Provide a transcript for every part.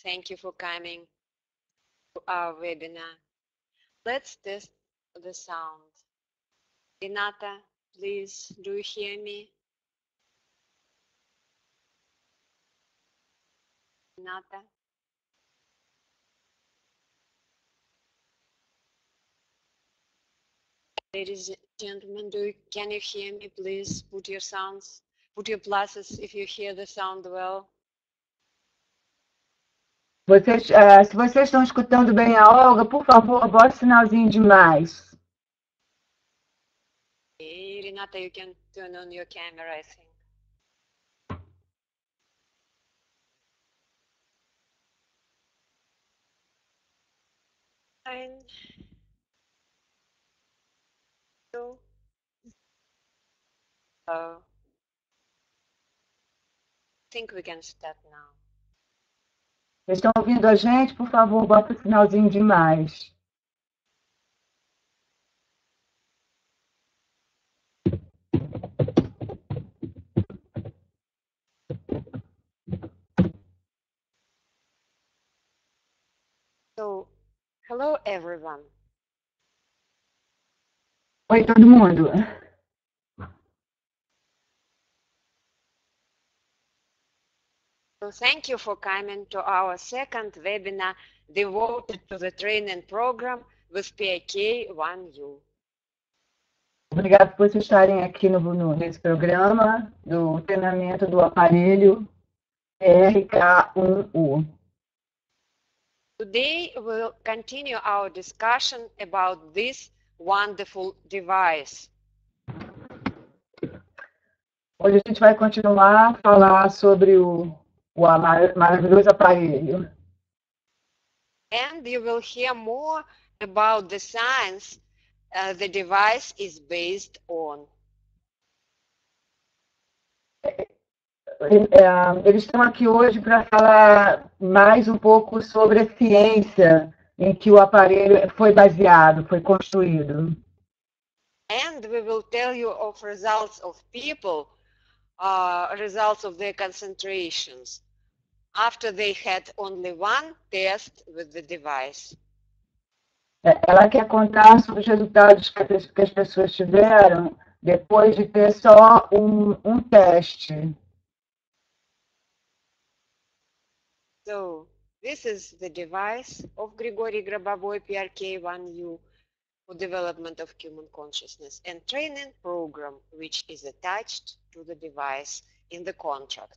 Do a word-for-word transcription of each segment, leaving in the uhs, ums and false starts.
Thank you for coming to our webinar. Let's test the sound. Renata, please, do you hear me? Renata? Ladies and gentlemen, do you, can you hear me? Please put your sounds, put your pluses if you hear the sound well. Vocês, uh, se vocês estão escutando bem a Olga, por favor, bote sinalzinho de mais. Hey, Renata, you can turn on your camera, I think. Fine. So, uh, I think we can start now. Vocês estão ouvindo a gente? Por favor, bota o sinalzinho de mais. So, hello everyone. Oi, todo mundo. So thank you for coming to our second webinar devoted to the training program with P I K one U. Obrigado por vocês estarem aqui no, no, nesse programa do treinamento do aparelho P R K um U. Today we'll continue our discussion about this wonderful device. Hoje a gente vai continuar a falar sobre o, o maravilhoso aparelho. And you will hear more about the science uh, the device is based on. Eles estão aqui hoje para falar mais um pouco sobre a ciência em que o aparelho foi baseado, foi construído. And we will tell you of results of people, uh, results of their concentrations, after they had only one test with the device. Ela quer contar sobre os resultados que as pessoas tiveram depois de ter só um, um teste. So, this is the device of Grigory Grabovoi P R K one U for development of human consciousness and training program which is attached to the device in the contract.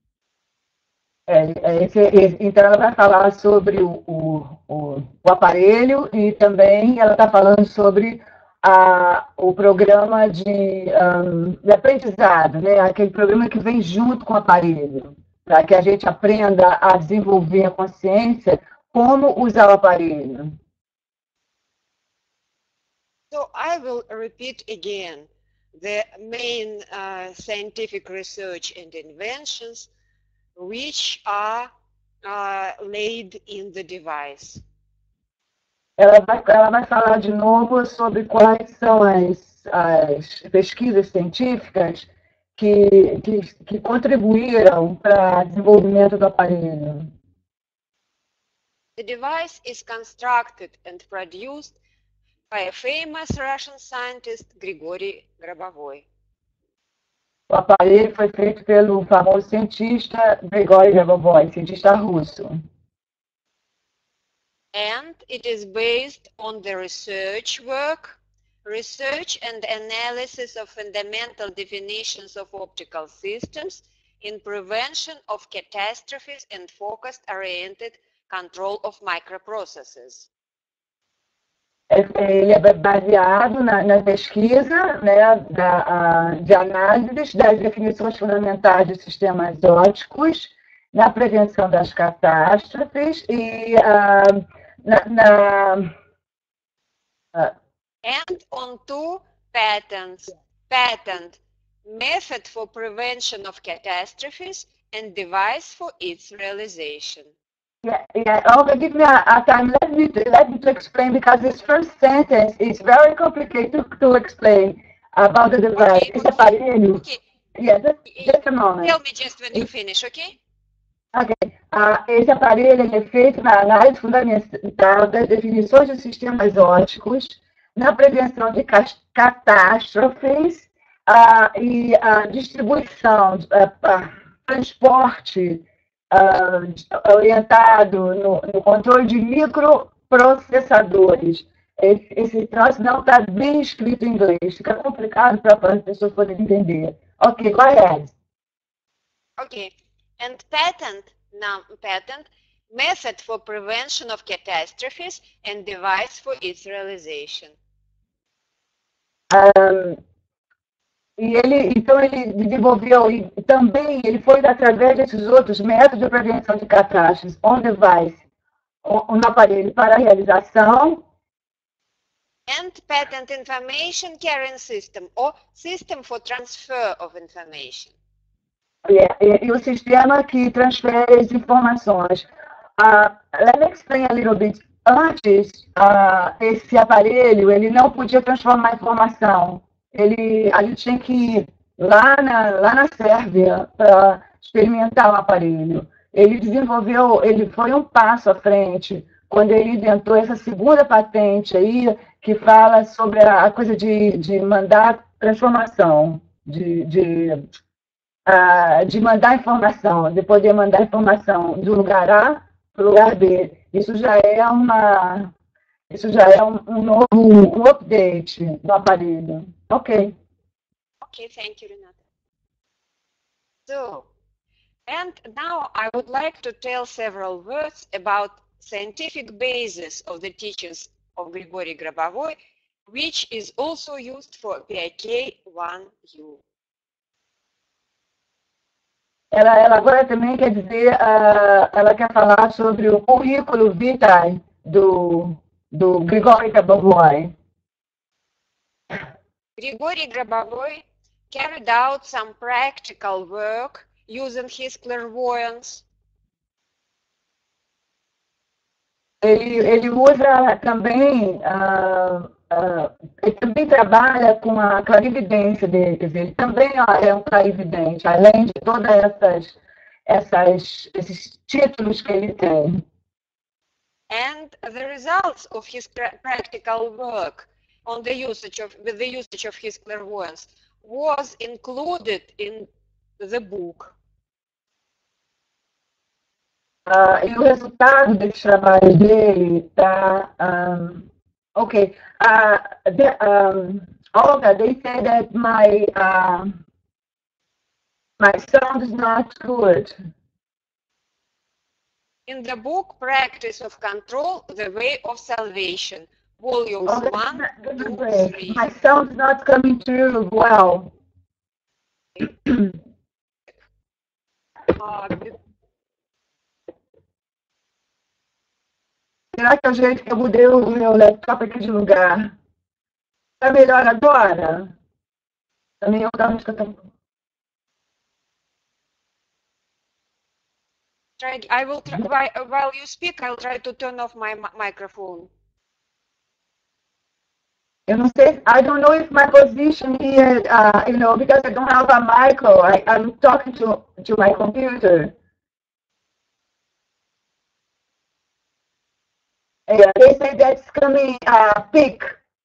É, esse, esse, então ela vai falar sobre o, o, o, o aparelho e também ela está falando sobre a, o programa de, um, de aprendizado, né? Aquele programa que vem junto com o aparelho, para que a gente aprenda a desenvolver a consciência como usar o aparelho. So I will repeat again the main uh, scientific research and inventions which are uh, laid in the device. Ela vai, ela vai falar de novo sobre quais são as, as pesquisas científicas que, que, que contribuíram para o desenvolvimento do aparelho. The device is constructed and produced by a famous Russian scientist, Grigory Grabovoi. O aparelho foi feito pelo famoso cientista Grigory Grabovoi, cientista russo. And it is based on the research work, research and analysis of fundamental definitions of optical systems in prevention of catastrophes and focused-oriented control of microprocesses. Ele é baseado na, na pesquisa, né, da, de análises das definições fundamentais de sistemas ópticos, na prevenção das catástrofes e uh, na, na uh, and on two patents, patent method for prevention of catastrophes and device for its realization. Yeah, yeah. Olga, give me a, a time. Let me let me to explain because this first sentence is very complicated to, to explain about the device. Okay, Esse aparelho. okay. Yeah, just, just a moment. Tell me just when you finish, okay? Okay. Ah, esse aparelho ele é feito na análise fundamental das definições de sistemas óticos, na prevenção de catástrofes ah, e a distribuição, ah, transporte ah, orientado no, no controle de microprocessadores. Esse, esse troço não está bem escrito em inglês, fica complicado para as pessoas poderem entender. Ok, go ahead. Okay, and patent, now patent, method for prevention of catastrophes and device for its realization. Um, e ele, então ele desenvolveu, e também ele foi através desses outros métodos de prevenção de catástrofes, on device, um aparelho para a realização. And patent information carrying system, or system for transfer of information. E, e, e o sistema que transfere as informações. Uh, let me explain a little bit. Antes, uh, esse aparelho, ele não podia transformar informação. Ele, a gente tinha que ir lá na, lá na Sérvia para experimentar o aparelho. Ele desenvolveu, ele foi um passo à frente quando ele inventou essa segunda patente aí, que fala sobre a, a coisa de, de mandar transformação, de, de, uh, de mandar informação, de poder mandar informação do lugar A para o lugar B. Isso já é uma, isso já é um, um novo um update do aparelho. Ok. Okay, thank you, Renata. So, and now I would like to tell several words about scientific basis of the teachings of Grigory Grabovoi, which is also used for P I K one U. Ela, ela agora também quer dizer, uh, ela quer falar sobre o currículo vitae do, do Grigory Grabovoi. Grigory Grabovoi carried out some practical work using his clairvoyance. Ele, ele usa também, uh, uh, ele também trabalha com a clarividência dele, quer dizer, ele também é um clarividente, além de todas essas, essas, esses títulos que ele tem. And the results of his practical work on the usage of, with the usage of his clairvoyance was included in the book. Uh, e o resultado desse trabalho dele está... Um, ok. Uh, the, um, Olga, they said that my, uh, my sound is not good. In the book, Practice of Control, The Way of Salvation, volumes Olga, one, two, three. My sound is not coming through well. uh, Será que é o jeito que eu mudei o meu laptop aqui de lugar? Está melhor agora? Também eu estava escutando. I will try, while you speak, I'll try to turn off my microphone. Eu não sei, I don't know if my position here, uh, you know, because I don't have a micro, I, I'm talking to, to my computer. Yeah, they say that's coming uh, peak.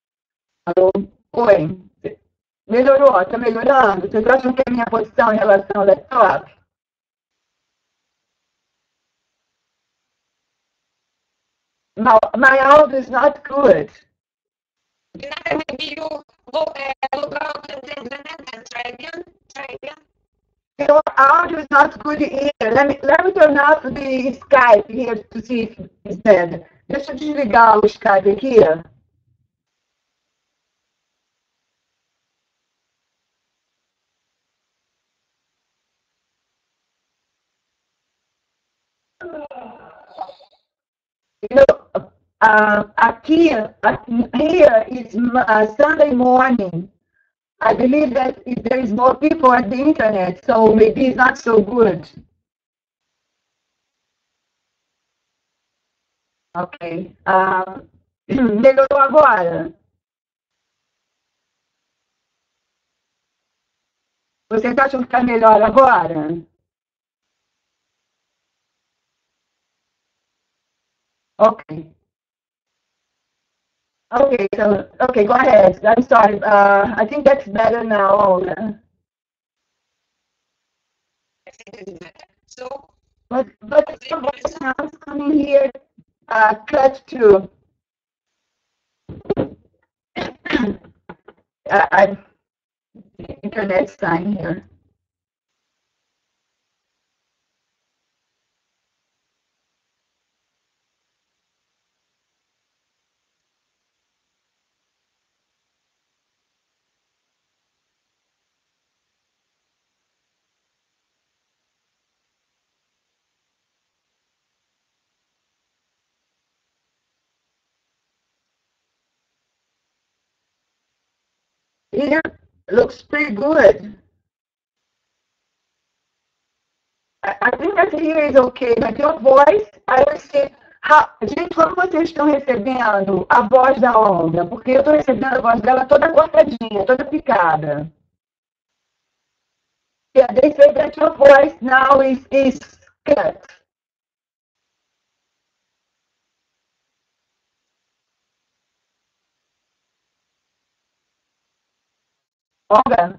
Oi, melhorou, está melhorando? Vocês acham que é a minha posição em relação ao laptop? My, my audio is not good. Maybe you log, uh, log out and then and try again. Try again. Your audio is not good here. Let me, let me turn off the Skype here to see if it's better. Deixa eu desligar o Skype aqui. You know, uh, aqui, here is uh, Sunday morning. I believe that if there is more people at the internet, so maybe it's not so good. Ok. Uh, melhorou agora? Vocês acham que está melhor agora? Okay. Okay, so, okay, go ahead. I'm sorry. Uh, I think that's better now, Olga. I think it's better. So, But, but some voice sounds coming here, uh, cut to. uh, I, the internet sign here. Here looks pretty good. I, I think that here is okay, but your voice, I will say, how, gente, como vocês estão recebendo a voz da Olga? Porque eu estou recebendo a voz dela toda cortadinha, toda picada. Yeah, they say that your voice now is, is cut. Olga?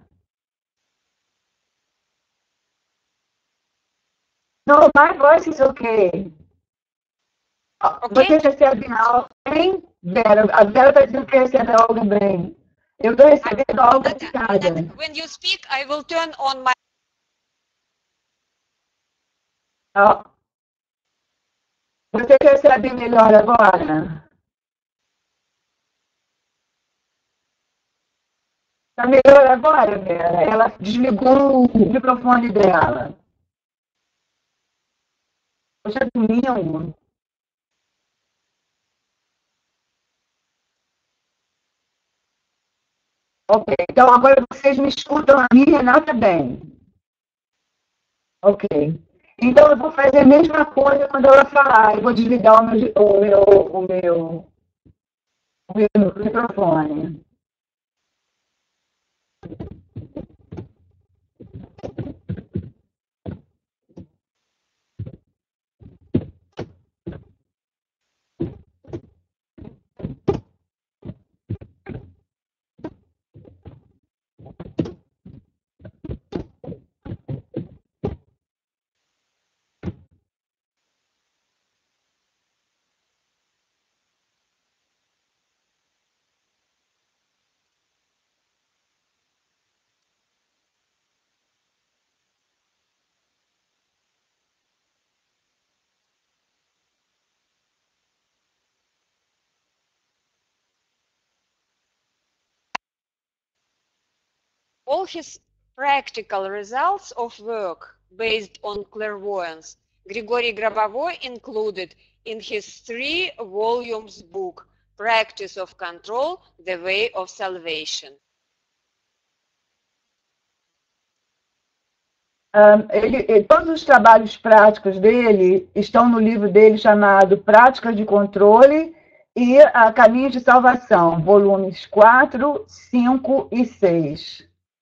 No, my voice is okay. okay? Vocês recebem a Olga bem? Vera, a Vera está dizendo que recebe a Olga bem. Eu estou recebendo a Olga picada. When you speak, I will turn on my... Oh. Vocês recebem melhor agora? Está melhor agora, Vera? Ela desligou o microfone dela. Poxa, domingo. Ok, então agora vocês me escutam a mim, Renata, bem. Ok. Então eu vou fazer a mesma coisa quando ela falar. Eu vou desligar o meu, o meu, o meu, o meu microfone. All his practical results of work based on clairvoyance, Grigory Grabovoi included in his three volumes book, Practice of Control, The Way of Salvation. Um, ele, todos os trabalhos práticos dele estão no livro dele chamado Práticas de Controle e a Caminhos de Salvação, volumes quatro, cinco e seis.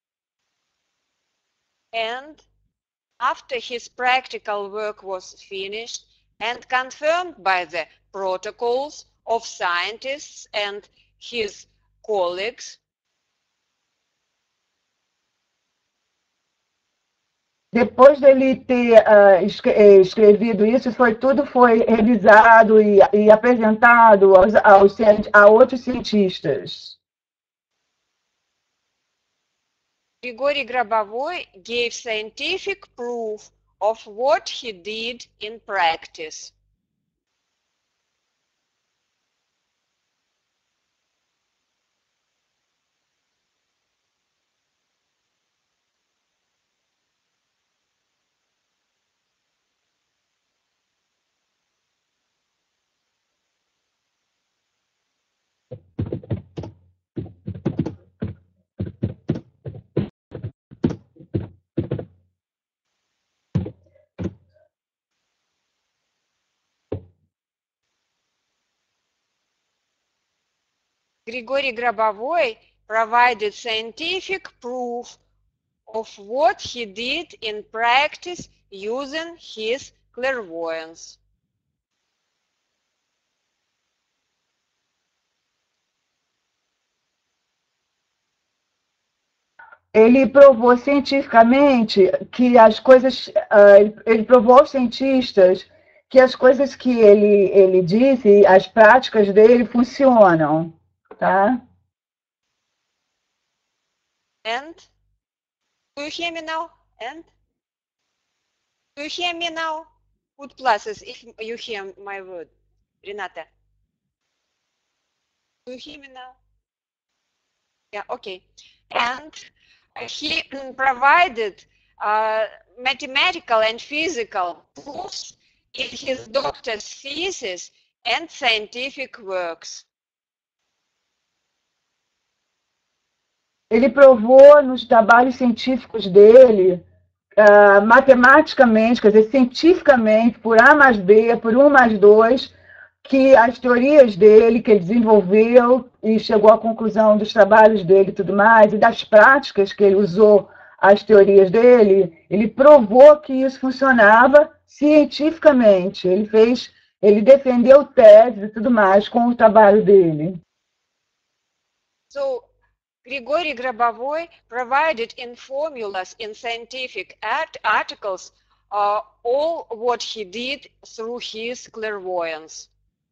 And after his practical work was finished and confirmed by the protocols of scientists and his colleagues, depois dele ter uh, escrevido isso, foi, tudo foi revisado e, e apresentado aos, aos, a outros cientistas. Grigory Grabovoi gave scientific proof of what he did in practice. Grigory Grabovoi provided scientific proof of what he did in practice using his clairvoyance. ele provou cientificamente que as coisas, uh, ele provou aos cientistas que as coisas que ele, ele disse, as práticas dele funcionam, tá? And? Do you hear me now? And? Do you hear me now? Put pluses if you hear my word. Renata. Do you hear me now? Yeah, okay. And he provided uh, mathematical and physical proofs in his doctor's thesis and scientific works. Ele provou nos trabalhos científicos dele, uh, matematicamente, quer dizer, cientificamente, por A mais B, por um mais dois, que as teorias dele, que ele desenvolveu e chegou à conclusão dos trabalhos dele e tudo mais, e das práticas que ele usou as teorias dele, ele provou que isso funcionava cientificamente. Ele fez, ele defendeu teses e tudo mais com o trabalho dele. So, Grigory Grabovoi provided in formulas in scientific art articles uh, all what he did through his clairvoyance.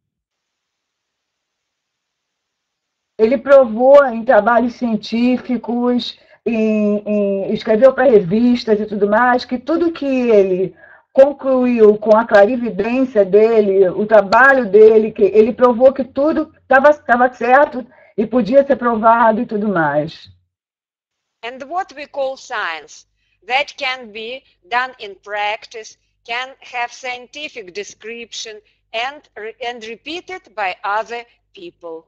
Ele provou em trabalhos científicos, em, em, escreveu para revistas e tudo mais, que tudo que ele concluiu com a clarividência dele, o trabalho dele, que ele provou que tudo estava certo e podia ser provado e tudo mais. And what we call science, that can be done in practice, can have scientific description and, and repeated by other people.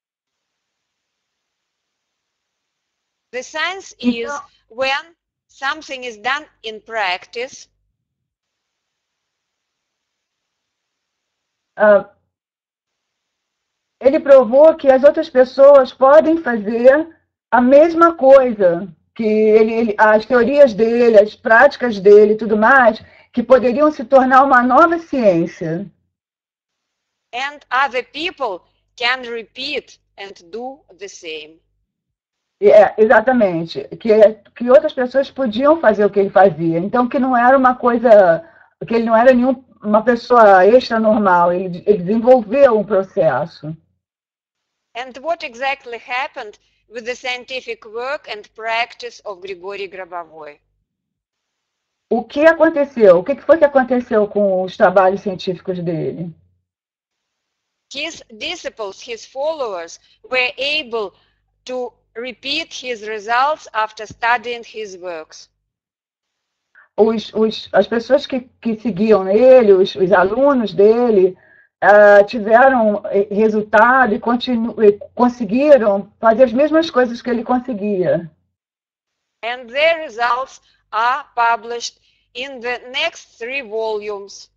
The science is Então, when something is done in practice. Uh, ele provou que as outras pessoas podem fazer a mesma coisa, que ele, ele, as teorias dele, as práticas dele e tudo mais, que poderiam se tornar uma nova ciência. And other people can repeat and do the same. É, exatamente, que, que outras pessoas podiam fazer o que ele fazia, então que não era uma coisa, que ele não era nenhum, uma pessoa extra normal, ele, ele desenvolveu um processo. And what exactly happened with the scientific work and practice of Grigory Grabovoi? O que aconteceu? O que foi que aconteceu com os trabalhos científicos dele? His disciples, his followers, were able to repeat his results after studying his works. Os, os, as pessoas que, que seguiam ele, os, os alunos dele, uh, tiveram resultado e, continu, e conseguiram fazer as mesmas coisas que ele conseguia. And their results are published in the next three volumes.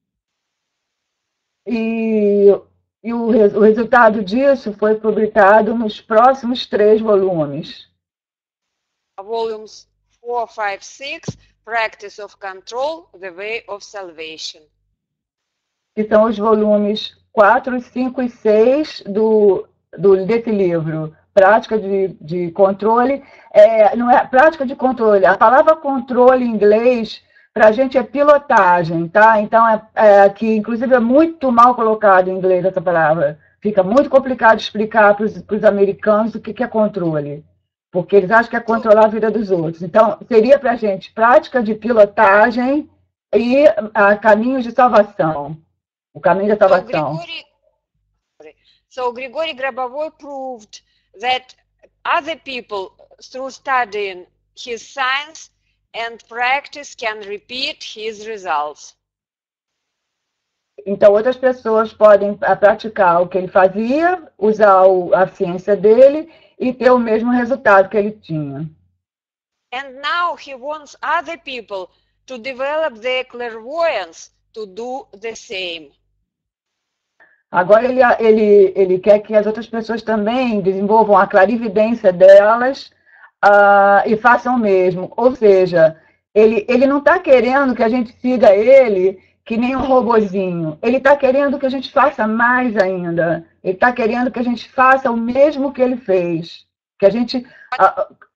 E E o, o resultado disso foi publicado nos próximos três volumes. Volumes four, five, six, Practice of Control, The Way of Salvation. Que são os volumes quatro, cinco e seis do, do, desse livro. Prática de, de controle. É, não é prática de controle. A palavra controle em inglês para a gente é pilotagem, tá? Então, é, é, que inclusive é muito mal colocado em inglês essa palavra. Fica muito complicado explicar para os americanos o que, que é controle. Porque eles acham que é controlar a vida dos outros. Então, seria para a gente prática de pilotagem e a, caminhos de salvação. O caminho da salvação. So Grigory, so Grigory Grabovoi proved that other people, through studying his science and practice, can repeat his results. Então, outras pessoas podem praticar o que ele fazia, usar a ciência dele e ter o mesmo resultado que ele tinha. And now he wants other people to develop their clairvoyance to do the same. Agora ele, ele, ele quer que as outras pessoas também desenvolvam a clarividência delas uh, e façam o mesmo. Ou seja, ele, ele não está querendo que a gente siga ele que nem um robozinho. Ele está querendo que a gente faça mais ainda. Ele está querendo que a gente faça o mesmo que ele fez. Que a gente, uh,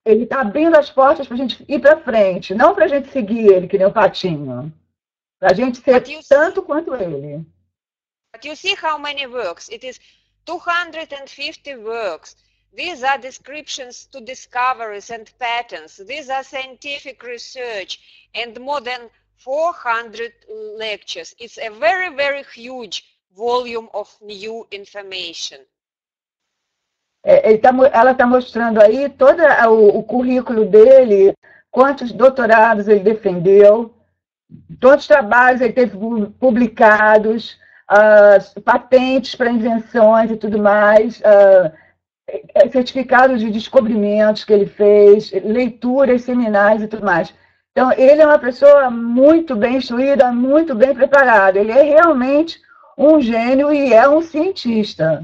ele está abrindo as portas para a gente ir para frente, não para a gente seguir ele, que nem o patinho. Para a gente ser tanto quanto ele. But you see how many works? It is two hundred fifty works. These are descriptions to discoveries and patterns. These are scientific research and more than four hundred lectures. It's a very, very huge volume of new information. É, ele tá, ela está mostrando aí todo o, o currículo dele, quantos doutorados ele defendeu, quantos trabalhos ele teve publicados, uh, patentes para invenções e tudo mais, uh, certificados de descobrimentos que ele fez, leituras, seminários e tudo mais. Então, ele é uma pessoa muito bem instruída, muito bem preparada. Ele é realmente um gênio e é um cientista.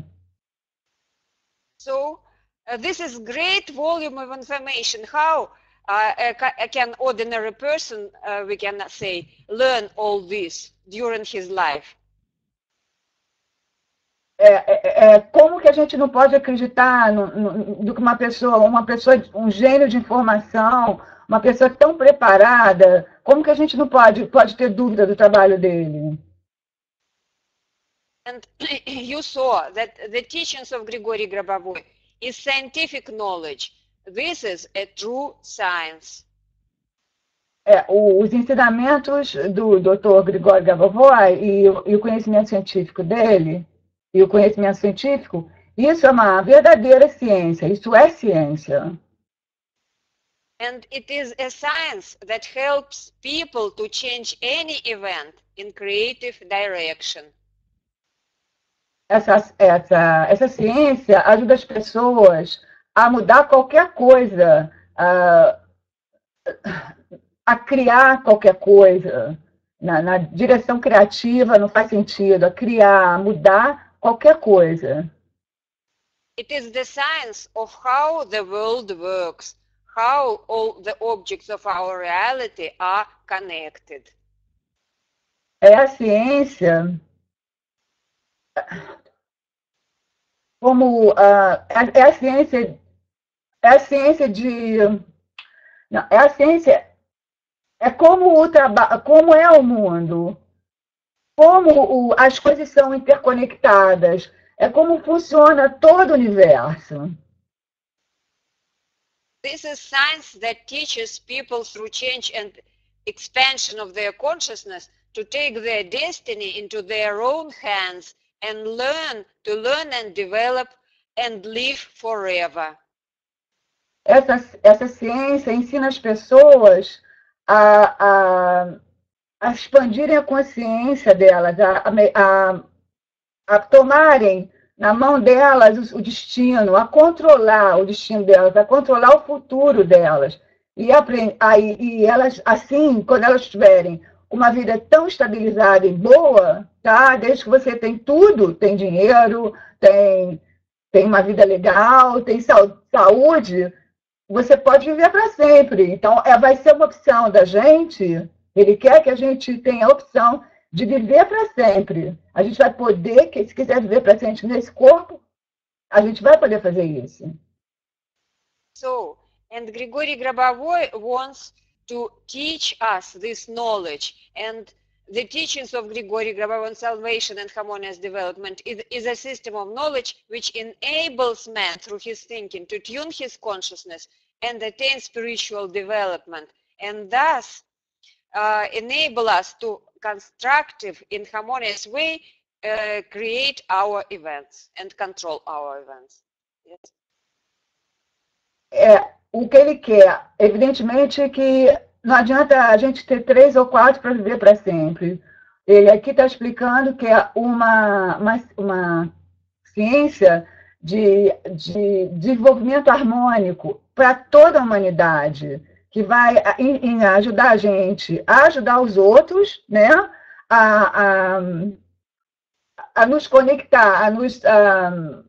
So, uh, this is great volume of information. How uh, can ordinary person, uh, we can say, learn all this during his life? É, é, é, como que a gente não pode acreditar no, no, do que uma pessoa, uma pessoa, um gênio de informação, uma pessoa tão preparada, como que a gente não pode, pode ter dúvida do trabalho dele? And you saw that the teachings of Grigory Grabovoi is scientific knowledge. This is a true science. É, os ensinamentos do doutor Grigori Grabovoi e, e o conhecimento científico dele, e o conhecimento científico, isso é uma verdadeira ciência, isso é ciência. And it is a science that helps people to change any event in creative direction. Essa, essa, essa ciência ajuda as pessoas a mudar qualquer coisa, a, a criar qualquer coisa, na, na direção criativa não faz sentido, a criar, a mudar qualquer coisa. It is the science of how the world works, how all the objects of our reality are connected. É a ciência como uh, é, é a ciência é a ciência de não, é a ciência é como o trabalho, como é o mundo, como o, as coisas são interconectadas, é como funciona todo o universo. This is science that teaches people through change and expansion of their consciousness to take their destiny into their own hands and learn to learn and develop and live forever. Essa, essa ciência ensina as pessoas a, a, a expandirem a consciência delas, a, a, a tomarem na mão delas o, o destino, a controlar o destino delas, a controlar o futuro delas. E, aí, e elas, assim, quando elas estiverem uma vida tão estabilizada e boa, tá? Desde que você tem tudo, tem dinheiro, tem, tem uma vida legal, tem saúde, você pode viver para sempre. Então, é, vai ser uma opção da gente, ele quer que a gente tenha a opção de viver para sempre. A gente vai poder, que se quiser viver para sempre nesse corpo, a gente vai poder fazer isso. So, and Grigory Grabovoi wants to teach us this knowledge, and the teachings of Grigory Grabovoi on salvation and harmonious development is, is a system of knowledge which enables man through his thinking to tune his consciousness and attain spiritual development, and thus uh, enable us to constructive, in harmonious way, uh, create our events and control our events. Yes. É, o que ele quer, evidentemente que não adianta a gente ter três ou quatro para viver para sempre. Ele aqui está explicando que é uma, uma, uma ciência de, de desenvolvimento harmônico para toda a humanidade, que vai em, em ajudar a gente a ajudar os outros, né, a, a, a nos conectar, a nos... A,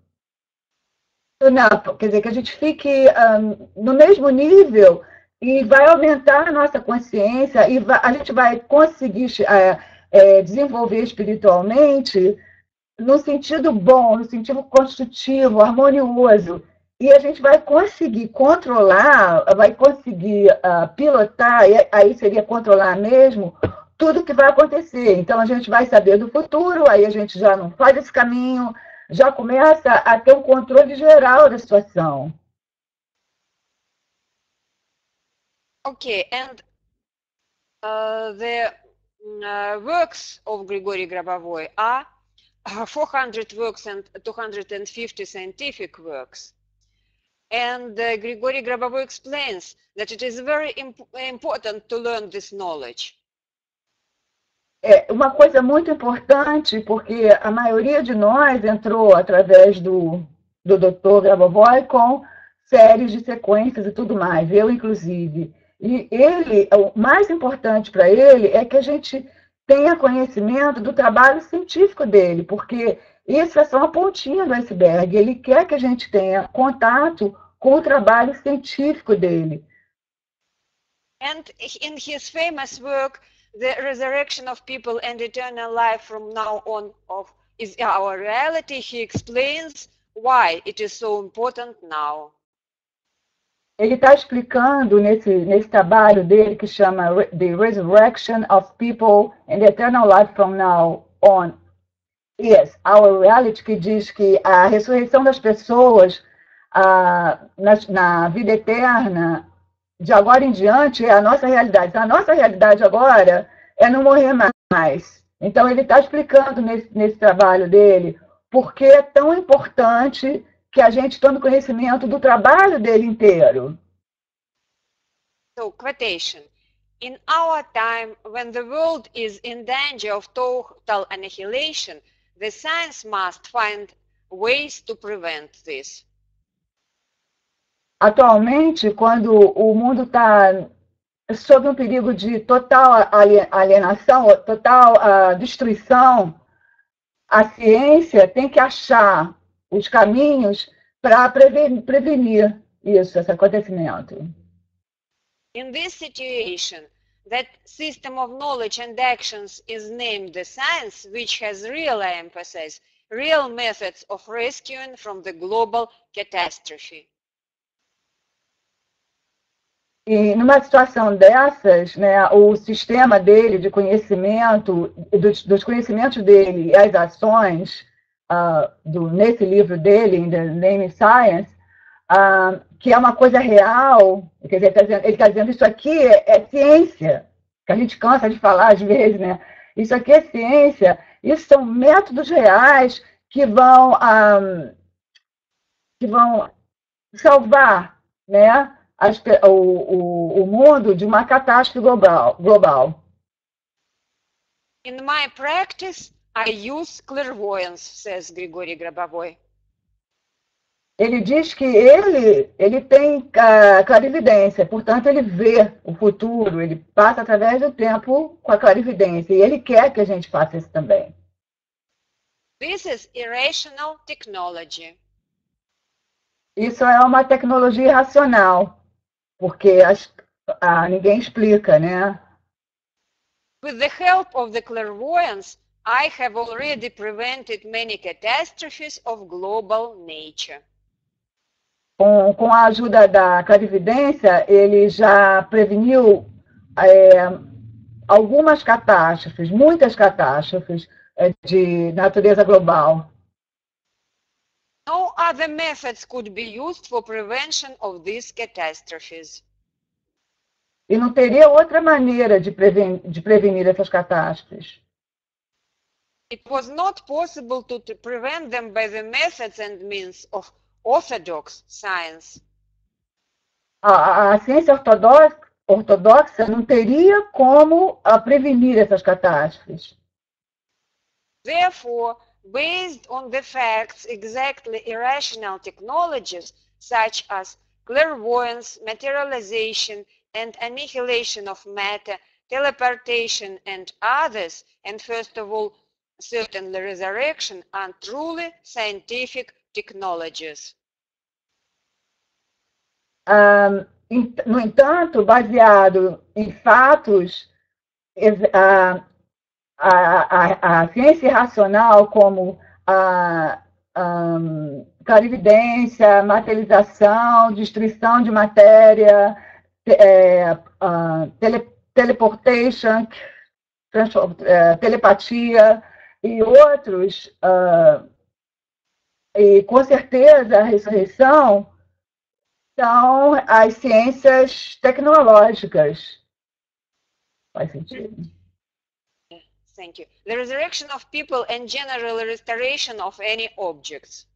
não, quer dizer, que a gente fique um, no mesmo nível e vai aumentar a nossa consciência e vai, a gente vai conseguir é, é, desenvolver espiritualmente no sentido bom, no sentido construtivo, harmonioso. e a gente vai conseguir controlar, vai conseguir uh, pilotar, e aí seria controlar mesmo, tudo que vai acontecer. Então, a gente vai saber do futuro, aí a gente já não faz esse caminho, já começa a ter um controle geral da situação. Okay, and uh, the uh, works of Grigory Grabovoi are four hundred works and two hundred fifty scientific works. And uh, Grigory Grabovoi explains that it is very imp important to learn this knowledge. É uma coisa muito importante, porque a maioria de nós entrou através do, do doutor Grabovoi com séries de sequências e tudo mais, eu inclusive. E ele, o mais importante para ele é que a gente tenha conhecimento do trabalho científico dele, porque isso é só uma pontinha do iceberg. Ele quer que a gente tenha contato com o trabalho científico dele. And in his famous work, The Resurrection of People and Eternal Life from Now On of is Our Reality, he explains why it is so important now. Ele está explicando nesse, nesse trabalho dele que chama The Resurrection of People and Eternal Life from Now On. Yes, Our Reality, que diz que a ressurreição das pessoas a, na, na vida eterna, de agora em diante, é a nossa realidade. A nossa realidade agora é não morrer mais. Então, ele está explicando nesse, nesse trabalho dele por que é tão importante que a gente tome conhecimento do trabalho dele inteiro. So, quotation. In our time, when the world is in danger of total annihilation, the science must find ways to prevent this. Atualmente, quando o mundo está sob um perigo de total alienação, total uh, destruição, a ciência tem que achar os caminhos para prevenir isso, esse acontecimento. In this situation, that system of knowledge and actions is named the science, which has real emphasis, real methods of rescuing from the global catastrophe. E numa situação dessas, né, o sistema dele de conhecimento, dos, dos conhecimentos dele e as ações, uh, do, nesse livro dele, In the Name Science, uh, que é uma coisa real, quer dizer, ele está dizendo, isso aqui é, é ciência, que a gente cansa de falar às vezes, né? Isso aqui é ciência, isso são métodos reais que vão, um, que vão salvar, né? As, o, o, o mundo de uma catástrofe global, global. In my practice, I use clairvoyance, says Grigory Grabovoi. Ele diz que ele, ele tem uh, clarividência, portanto, ele vê o futuro, ele passa através do tempo com a clarividência, e ele quer que a gente faça isso também. This is irrational technology. Isso é uma tecnologia irracional, porque as, ah, ninguém explica, né? With the help of the clairvoyance, I have already prevented many catastrophes of global nature. Com, com a ajuda da clarividência, ele já preveniu é, algumas catástrofes, muitas catástrofes é, de natureza global. No other methods could be used for prevention of these catastrophes. E não teria outra maneira de prevenir, de prevenir essas catástrofes. It was not possible to, to prevent them by the methods and means of orthodox science. A, a ciência ortodoxa, ortodoxa não teria como a prevenir essas catástrofes. Therefore, based on the facts, exactly irrational technologies such as clairvoyance, materialization, and annihilation of matter, teleportation, and others, and first of all, certainly resurrection, are truly scientific technologies. Um, no entanto, baseado em fatos, a, a, a, a ciência racional, como a, um, clarividência, materialização, destruição de matéria, é, uh, tele, teleportation, uh, telepatia e outros. Uh, e, com certeza, a ressurreição são as ciências tecnológicas. Faz sentido? Thank you. The resurrection of people and general restoration of any objects.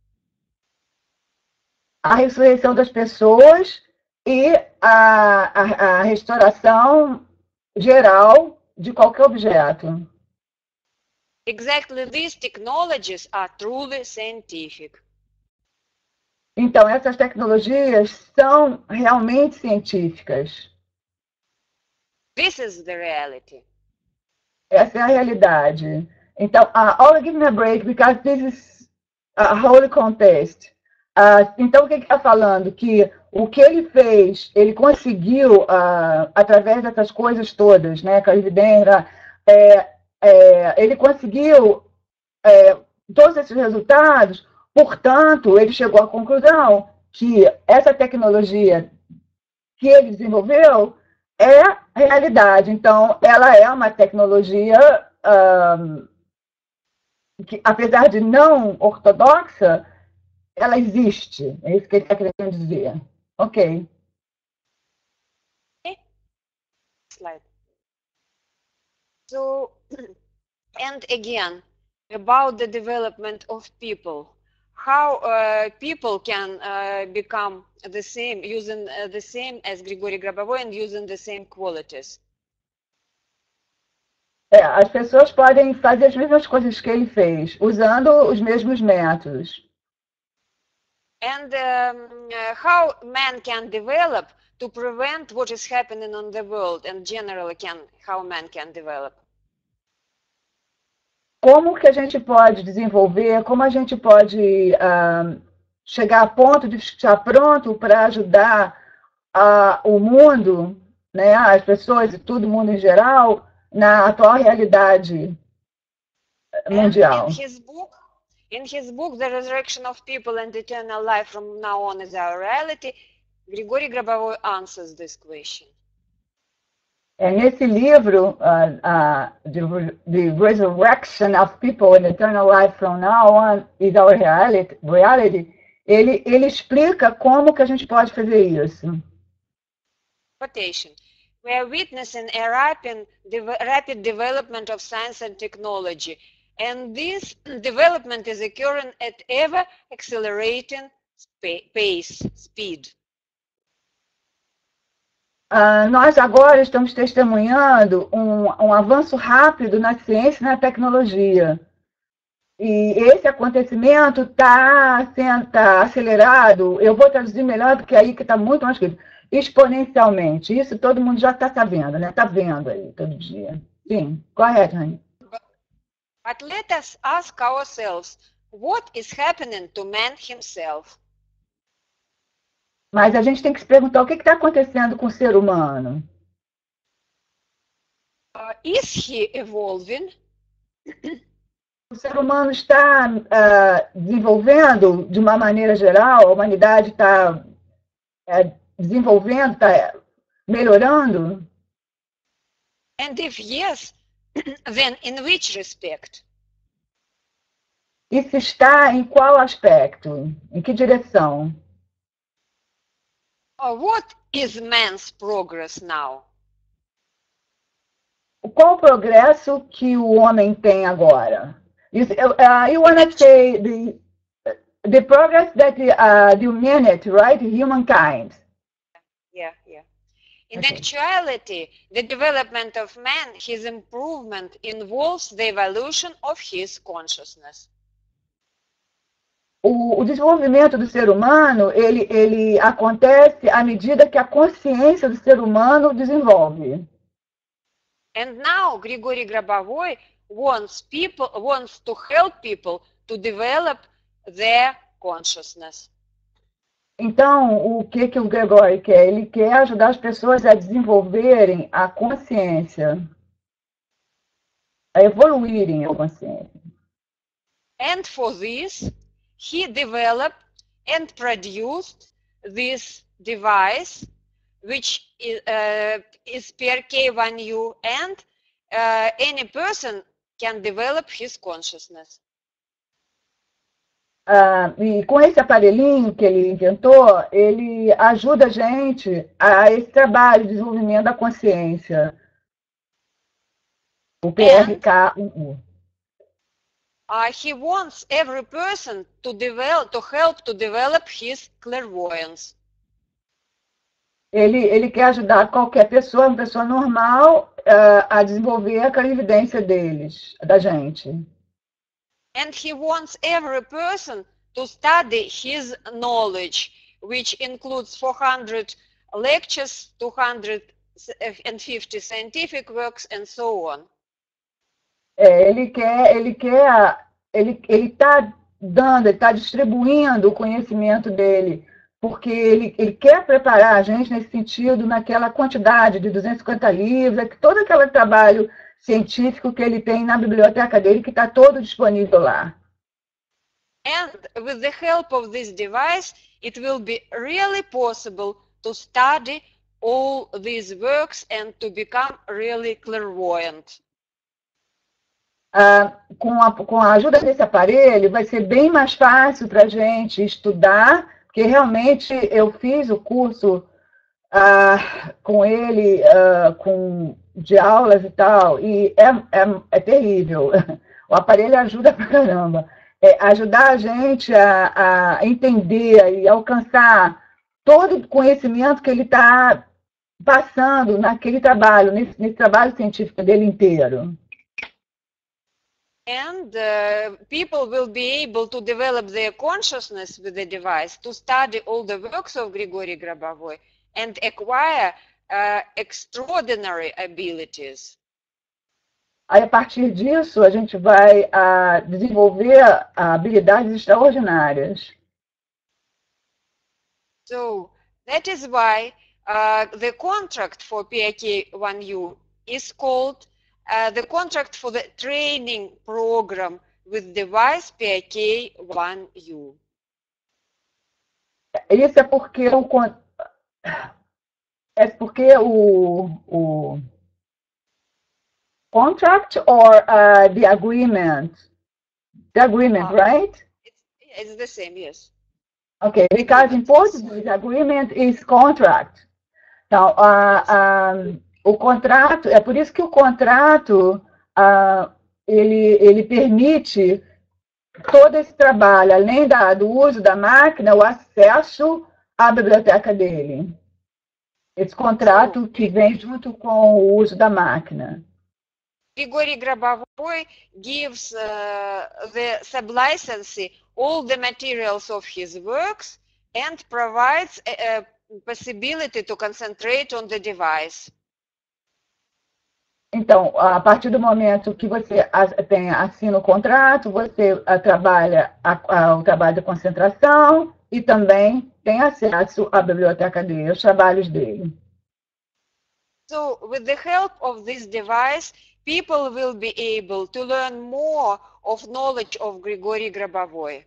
A ressurreição das pessoas e a, a, a restauração geral de qualquer objeto. Exactly, these technologies are truly scientific. Então, essas tecnologias são realmente científicas. This is the reality. Essa é a realidade. Então, uh, I'll give me a break, because this is a holy contest. Uh, então, o que ele está falando? Que o que ele fez, ele conseguiu, uh, através dessas coisas todas, né, clarividência, é, é, ele conseguiu é, todos esses resultados, portanto, ele chegou à conclusão que essa tecnologia que ele desenvolveu é realidade. Então, ela é uma tecnologia um, que, apesar de não ortodoxa, ela existe. É isso que ele está querendo dizer. Ok. Slide. So, and again, about the development of people. How uh, people can uh, become the same, using uh, the same as Grigory Grabovoi and using the same qualities. É, as pessoas podem fazer as mesmas coisas que ele fez, usando os mesmos métodos. And um, uh, how man can develop to prevent what is happening on the world, and generally can, how man can develop. Como que a gente pode desenvolver, como a gente pode uh, chegar a ponto de estar pronto para ajudar uh, o mundo, né, as pessoas e todo mundo em geral, na atual realidade mundial. And in his book, in his book, The Resurrection of People and Eternal Life from Now On is Our Reality, Grigory Grabovoi answers this question. É nesse livro, uh, uh, the, the Resurrection of People and Eternal Life from Now On is Our Reality, reality ele, ele explica como que a gente pode fazer isso. Quotation. We are witnessing a rapid, de rapid development of science and technology, and this development is occurring at ever accelerating pace, speed. Uh, nós agora estamos testemunhando um, um avanço rápido na ciência e na tecnologia. E esse acontecimento está tá acelerado, eu vou traduzir melhor, porque aí que está muito mais escrito, exponencialmente. Isso todo mundo já está sabendo, né? Está vendo aí todo dia. Sim, correto, Rani. But let us ask ourselves, what is happening to man himself? Mas a gente tem que se perguntar o que está acontecendo com o ser humano. Uh, is he evolving? O ser humano está uh, desenvolvendo de uma maneira geral, a humanidade está uh, desenvolvendo, está melhorando? And if yes, then in which respect? E se está em qual aspecto? Em que direção? Uh, what is man's progress now? Qual o progresso que o homem tem agora? You, uh, you want to say the, the progress that the, uh, the humanity, right? Humankind. Yeah, yeah. In Okay. actuality, the development of man, his improvement involves the evolution of his consciousness. O, o desenvolvimento do ser humano, ele, ele acontece à medida que a consciência do ser humano desenvolve. And now Grigory Grabovoi wants people wants to help people to develop their consciousness. Então, o que, que o Gregório quer? Ele quer ajudar as pessoas a desenvolverem a consciência, a evoluírem a consciência. And for this, he developed and produced this device, which is, uh, is P R K one U, and uh, any person can develop his consciousness. Uh, e com esse aparelhinho que ele inventou, ele ajuda a gente a esse trabalho de desenvolvimento da consciência. O P R K um U. Uh, he wants every person to develop, to help to develop his clairvoyance. Ele, ele quer ajudar qualquer pessoa, uma pessoa normal, uh, a desenvolver a clarividência deles, da gente. And he wants every person to study his knowledge, which includes four hundred lectures, two hundred fifty scientific works, and so on. É, ele quer, ele quer, ele ele está dando, ele está distribuindo o conhecimento dele, porque ele, ele quer preparar a gente nesse sentido, naquela quantidade de duzentos e cinquenta livros, todo aquele trabalho científico que ele tem na biblioteca dele, que está todo disponível lá. And with the help of this device, it will be really possible to study all these works and to become really clairvoyant. Ah, com, a, com a ajuda desse aparelho, vai ser bem mais fácil para a gente estudar, porque realmente eu fiz o curso ah, com ele, ah, com, de aulas e tal, e é, é, é terrível. O aparelho ajuda pra caramba. É, ajudar a gente a, a entender e alcançar todo o conhecimento que ele está passando naquele trabalho, nesse, nesse trabalho científico dele inteiro. And uh, people will be able to develop their consciousness with the device, to study all the works of Grigory Grabovoi and acquire uh, extraordinary abilities. Aí, a partir disso, a gente vai uh, desenvolver uh, habilidades extraordinárias. So, that is why uh, the contract for P R K one U is called Uh, the contract for the training program with device P R K one U. Isso é porque o é porque o, o contract or uh, the agreement, the agreement, uh, right? It's, it's the same, yes. Okay, because in Portuguese, agreement is contract. Então, uh, um, o contrato, é por isso que o contrato, ah, ele, ele permite todo esse trabalho, além da, do uso da máquina, o acesso à biblioteca dele. Esse contrato que vem junto com o uso da máquina. Grigory Grabovoi gives uh, the sublicense all the materials of his works and provides a, a possibility to concentrate on the device. Então, a partir do momento que você tem, assina o contrato, você a, trabalha a, a, o trabalho de concentração e também tem acesso à biblioteca dele, aos trabalhos dele. So, with the help of this device, people will be able to learn more of knowledge of Grigory Grabovoi.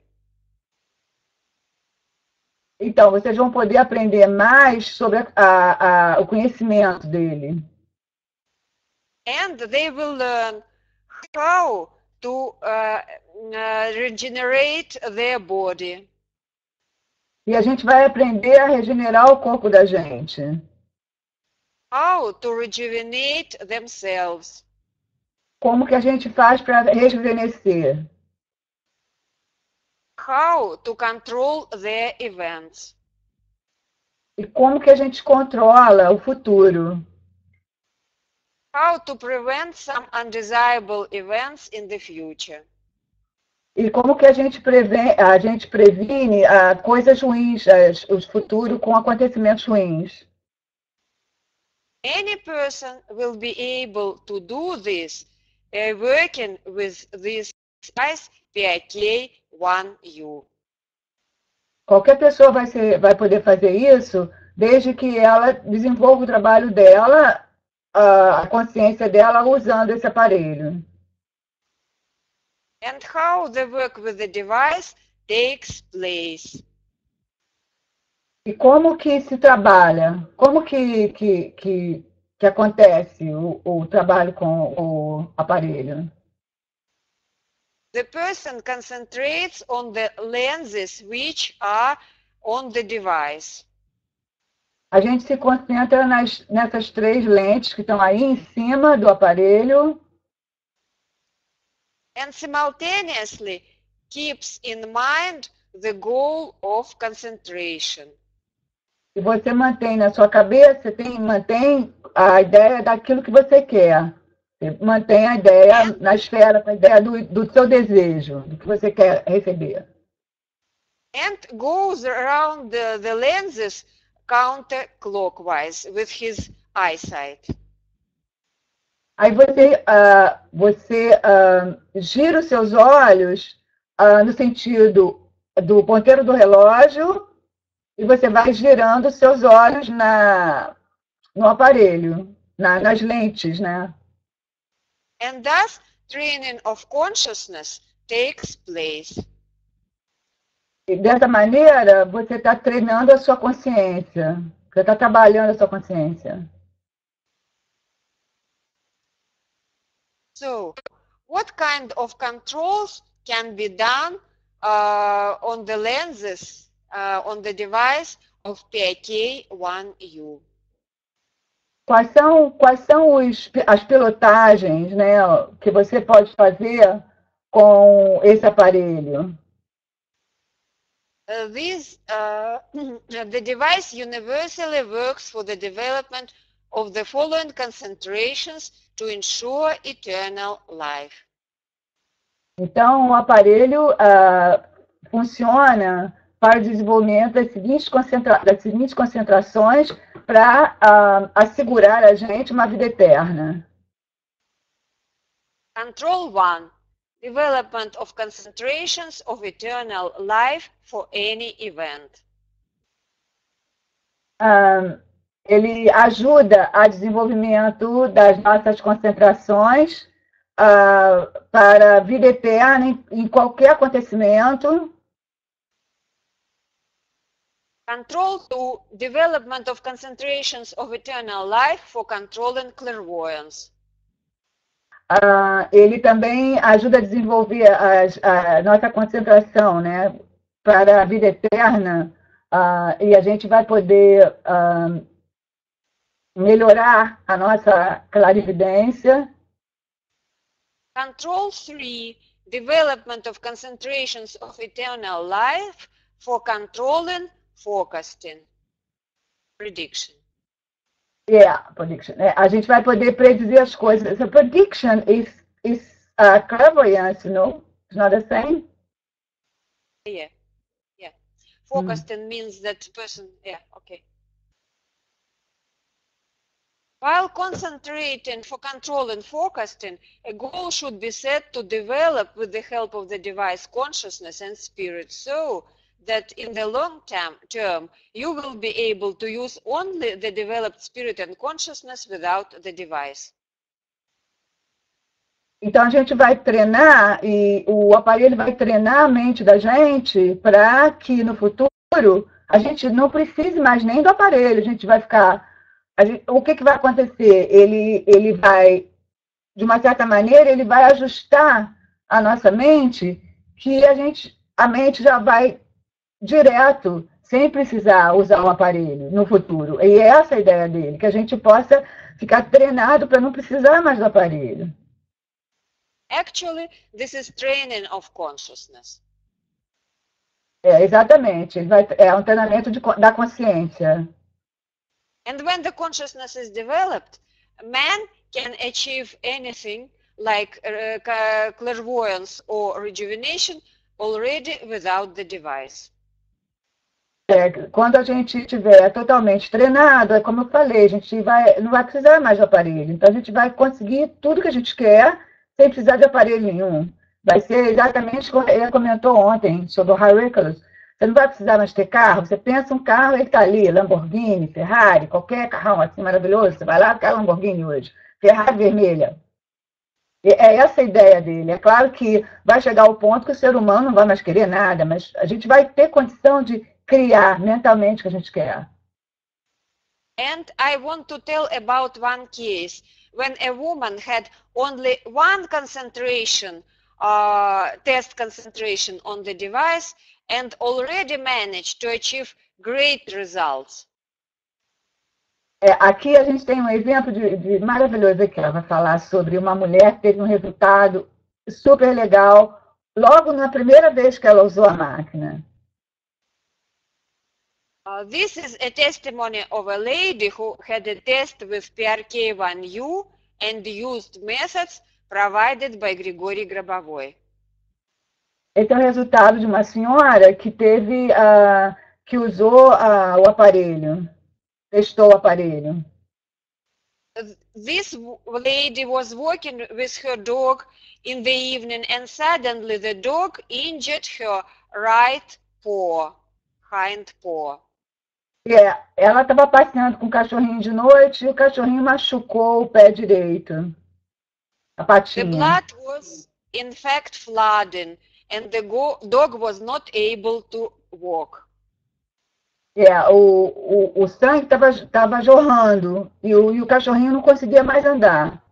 Então, vocês vão poder aprender mais sobre a, a, o conhecimento dele. And they will learn how to uh, uh, regenerate their body. E a gente vai aprender a regenerar o corpo da gente. How to rejuvenate themselves. Como que a gente faz para rejuvenescer? How to control their events. E como que a gente controla o futuro? How to prevent some undesirable events in the future. E como que a gente previne, a gente previne uh, coisas ruins, uh, o futuro com acontecimentos ruins? Any person will be able to do this uh, working with this device P R K one U. Qualquer pessoa vai, ser, vai poder fazer isso desde que ela desenvolva o trabalho dela, a consciência dela usando esse aparelho. And how the work with the device takes place. E como que se trabalha? Como que, que, que, que acontece o, o trabalho com o aparelho? The person concentrates on the lenses which are on the device. A gente se concentra nas, nessas três lentes que estão aí em cima do aparelho. And simultaneously keeps in mind the goal of concentration. E você mantém na sua cabeça, tem, mantém a ideia daquilo que você quer. Você mantém a ideia na esfera, a ideia do, do seu desejo, do que você quer receber. And goes around the, the lenses counterclockwise with his eyesight. Aí você, uh, você uh, gira os seus olhos uh, no sentido do ponteiro do relógio e você vai girando os seus olhos na, no aparelho, na, nas lentes, né? And thus, training of consciousness takes place. E dessa maneira, você está treinando a sua consciência, você está trabalhando a sua consciência. So, what kind of controls can be done uh, on the lenses, uh, on the device of P I K one U? Quais são, quais são os, as pilotagens, né, que você pode fazer com esse aparelho? Uh, this, uh, the device universally works for the development of the following concentrations to ensure eternal life. Então, o aparelho uh, funciona para o desenvolvimento das seguintes, concentra das seguintes concentrações para uh, assegurar a gente uma vida eterna. Control one. Development of concentrations of eternal life for any event. Um, ele ajuda a desenvolvimento das nossas concentrações uh, para a vida eterna em, em qualquer acontecimento. Control two. Development of concentrations of eternal life for controlling clairvoyance. Uh, ele também ajuda a desenvolver a, a nossa concentração, né, para a vida eterna, uh, e a gente vai poder uh, melhorar a nossa clarividência. Control three. Development of concentrations of eternal life for controlling forecasting. Prediction. Yeah, prediction. É, a gente vai poder predizer as coisas. So prediction is, is uh, clairvoyance, no? It's not the same? Yeah, yeah. Forecasting mm. means that person, yeah, okay. While concentrating for controlling forecasting, a goal should be set to develop with the help of the device consciousness and spirit so that in the long term, term you will be able to use only the developed spirit and consciousness without the device. Então a gente vai treinar e o aparelho vai treinar a mente da gente para que no futuro a gente não precise mais nem do aparelho, a gente vai ficar... A gente, o que, que vai acontecer? Ele, ele vai, de uma certa maneira, ele vai ajustar a nossa mente, que a gente, a mente já vai direto, sem precisar usar um aparelho no futuro. E é essa a ideia dele, que a gente possa ficar treinado para não precisar mais do aparelho. Actually, this is training of consciousness. É, exatamente. Ele vai, é um treinamento de, da consciência. And when the consciousness is developed, man can achieve anything like uh, clairvoyance or rejuvenation already without the device. É, quando a gente estiver totalmente treinado, é como eu falei, a gente vai, não vai precisar mais de aparelho. Então, a gente vai conseguir tudo que a gente quer sem precisar de aparelho nenhum. Vai ser exatamente como ele comentou ontem sobre o Hierarchus. Você não vai precisar mais ter carro. Você pensa um carro, ele está ali, Lamborghini, Ferrari, qualquer carrão assim maravilhoso. Você vai lá, quer Lamborghini hoje. Ferrari vermelha. É essa a ideia dele. É claro que vai chegar ao ponto que o ser humano não vai mais querer nada, mas a gente vai ter condição de criar mentalmente o que a gente quer. And I want to tell about one case when a woman had only one concentration, uh, test concentration on the device and already managed to achieve great results. É, aqui a gente tem um exemplo de, de maravilhoso aqui. Ela vai falar sobre uma mulher que teve um resultado super legal logo na primeira vez que ela usou a máquina. Uh, this is a testimony of a lady who had a test with P R K one U and used methods provided by Grigory Grabovoi. Esse é o resultado de uma senhora que teve, uh, que usou uh, o aparelho, testou o aparelho. This lady was walking with her dog in the evening and suddenly the dog injured her right paw, hind paw. É, ela estava passeando com o cachorrinho de noite e o cachorrinho machucou o pé direito, a patinha. The blood was in fact flooding and the dog was not able to walk. É, o, o, o sangue estava jorrando e o, e o cachorrinho não conseguia mais andar.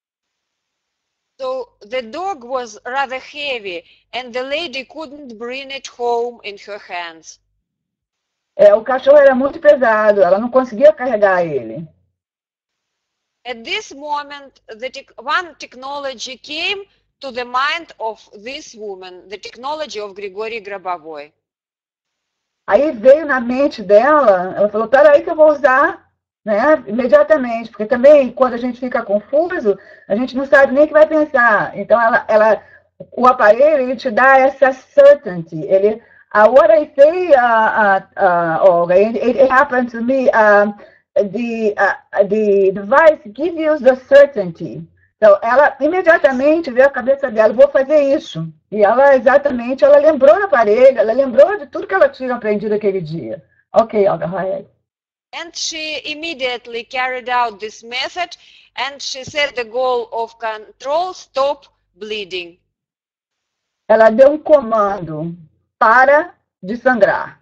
So the dog was rather heavy and the lady couldn't bring it home in her hands. É, o cachorro era muito pesado, ela não conseguia carregar ele. At this moment, the te one technology came to the mind of this woman, the technology of Grigory Grabovoi. Aí veio na mente dela, ela falou, peraí que eu vou usar, né, imediatamente, porque também quando a gente fica confuso, a gente não sabe nem o que vai pensar. Então, ela, ela, o aparelho, ele te dá essa certainty, ele... Uh, what I say, uh, uh, uh, Olga, it, it happened to me. Um, the uh, the device gives you the certainty. Então, ela imediatamente veio à cabeça dela, vou fazer isso. E ela exatamente, ela lembrou do aparelho, ela lembrou de tudo que ela tinha aprendido aquele dia. Ok, Olga, go ahead. And she immediately carried out this method, and she set the goal of control, stop bleeding. Ela deu um comando. Para de sangrar.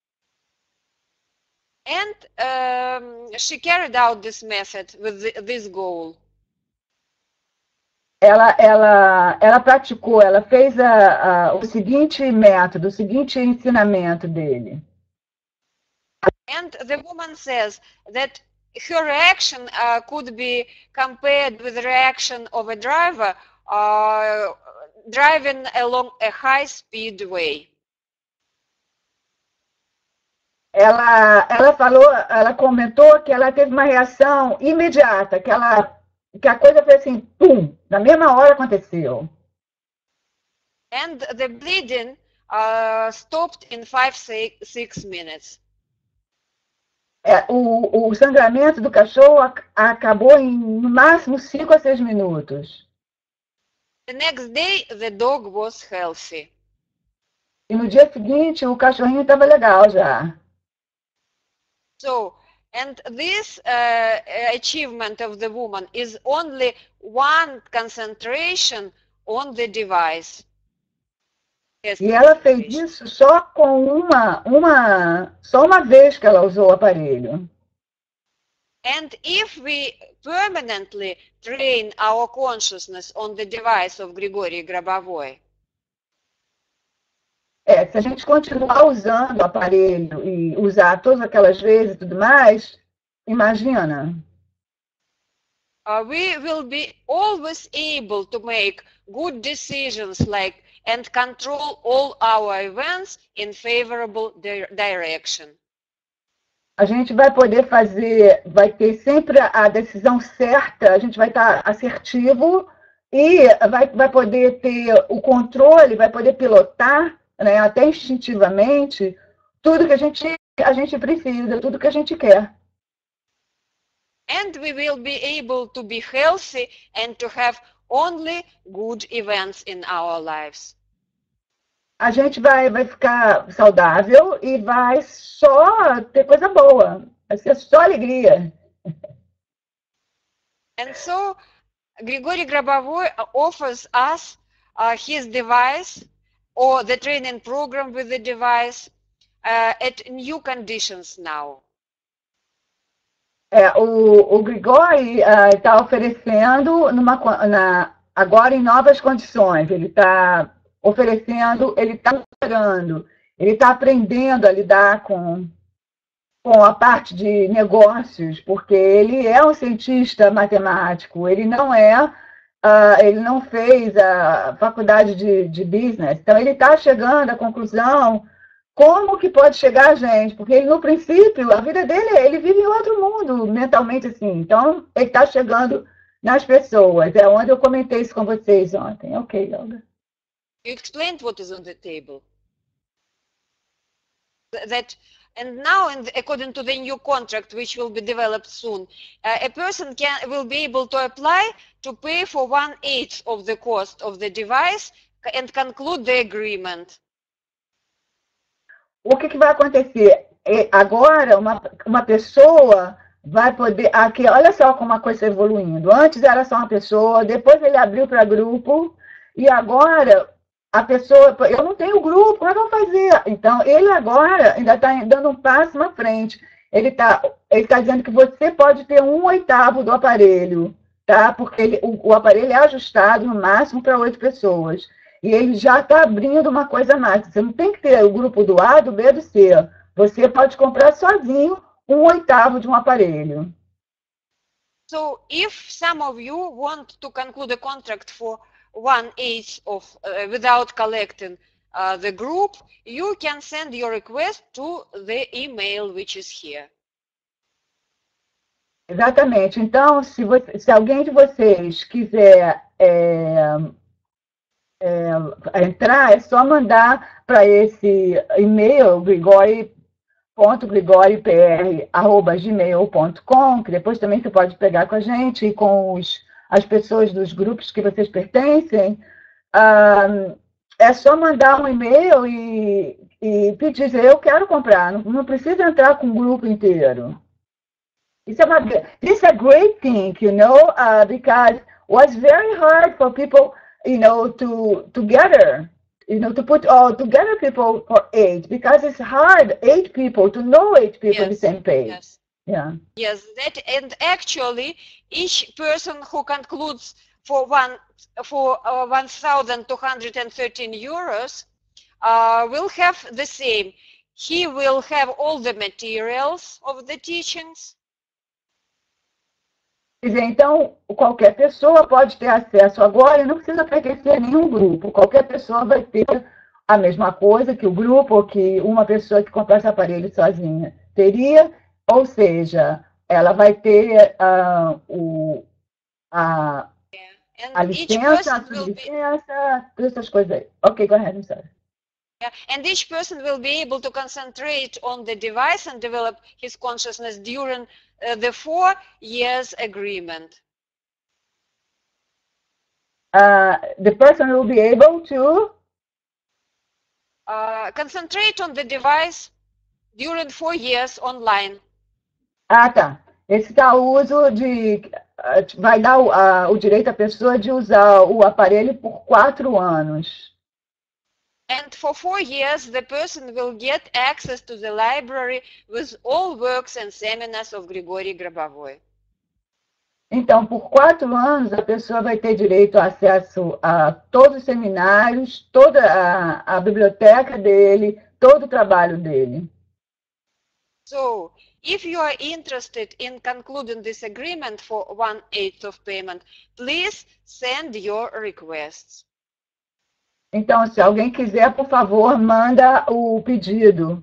And um, she carried out this method with the, this goal. Ela, ela, ela praticou, ela fez a, a, o seguinte método, o seguinte ensinamento dele. And the woman says that her reaction uh, could be compared with the reaction of a driver uh, driving along a high-speed way. Ela, ela falou, ela comentou que ela teve uma reação imediata, que, ela, que a coisa foi assim, pum, na mesma hora aconteceu. And the bleeding uh, stopped in five, six, six minutes. É, o, o sangramento do cachorro ac acabou em, no máximo, cinco a seis minutos. The next day, the dog was healthy. E no dia seguinte, o cachorrinho estava legal já. So, and this uh, achievement of the woman is only one concentration on the device. E ela fez isso só com uma, uma, só uma vez que ela usou o aparelho. And if we permanently train our consciousness on the device of Grigory Grabovoi, É, se a gente continuar usando o aparelho e usar todas aquelas vezes e tudo mais, imagina. Uh, we will be always able to make good decisions like and control all our events in favorable di direction. A gente vai poder fazer, vai ter sempre a decisão certa, a gente vai estar assertivo e vai, vai poder ter o controle, vai poder pilotar, né, até instintivamente, tudo que a gente, a gente precisa, tudo que a gente quer. And we will be able to be healthy and to have only good events in our lives. A gente vai, vai ficar saudável e vai só ter coisa boa, vai ser só alegria. And so Grigory Grabovoy offers us uh, his device or the training program with the device uh, at new conditions now. É, o, o Grigori está uh, oferecendo numa, na, agora em novas condições. Ele está oferecendo, ele está operando, ele está aprendendo a lidar com, com a parte de negócios, porque ele é um cientista matemático, ele não é, uh, ele não fez a faculdade de, de business, então ele está chegando à conclusão como que pode chegar a gente, porque ele, no princípio, a vida dele, ele vive em outro mundo, mentalmente assim. Então, ele está chegando nas pessoas. É onde eu comentei isso com vocês ontem. Ok, Olga. You explained what is on the table. That, and now, in the, according to the new contract, which will be developed soon, uh, a person can will be able to apply to pay for one-eighth of the cost of the device and conclude the agreement. O que, que vai acontecer? Agora, uma, uma pessoa vai poder... Aqui, olha só como a coisa está evoluindo. Antes era só uma pessoa, depois ele abriu para grupo, e agora a pessoa... Eu não tenho grupo, como é que eu vou fazer? Então, ele agora ainda está dando um passo na frente. Ele está ele tá dizendo que você pode ter um oitavo do aparelho, tá? Porque ele, o, o aparelho é ajustado no máximo para oito pessoas. E ele já está abrindo uma coisa mais. Você não tem que ter o grupo do A, do B, do C. Você pode comprar sozinho um oitavo de um aparelho. So, if some of you want to conclude a contract for one-eighth of, uh, without collecting uh, the group, you can send your request to the email which is here. Exatamente. Então, se, você, se alguém de vocês quiser... É, É, entrar, é só mandar para esse e-mail grigori ponto grigoripr arroba gmail ponto com, que depois também você pode pegar com a gente e com os, as pessoas dos grupos que vocês pertencem. Ah, é só mandar um e-mail e, e pedir, eu quero comprar, não, não precisa entrar com o grupo inteiro. Isso é uma, this is a great thing, you know, uh, because it was very hard for people, you know, to together, you know, to put all together people for eight, because it's hard, eight people, to know eight people yes, on the same page. Yes. Yeah. Yes, that, and actually, each person who concludes for one for uh, one thousand two hundred thirteen euros uh, will have the same. He will have all the materials of the teachings. Então, qualquer pessoa pode ter acesso agora e não precisa pertencer a nenhum grupo. Qualquer pessoa vai ter a mesma coisa que o grupo ou que uma pessoa que comprasse aparelho sozinha teria, ou seja, ela vai ter uh, o, a, a licença, a sublicença, todas essas coisas aí. Ok, go ahead, I'm sorry. Yeah. And each person will be able to concentrate on the device and develop his consciousness during uh, the four years agreement. Uh, the person will be able to uh, concentrate on the device during four years online. Ah, tá. Esse dá o uso de... vai dar o, uh, o direito à pessoa de usar o aparelho por quatro anos. And for four years, the person will get access to the library with all works and seminars of Grigory Grabovoy. Então, por quatro anos, a pessoa vai ter direito a acesso a todos os seminários, toda a, a biblioteca dele, todo o trabalho dele. So, if you are interested in concluding this agreement for one-eighth of payment, please send your requests. Então, se alguém quiser, por favor, manda o pedido.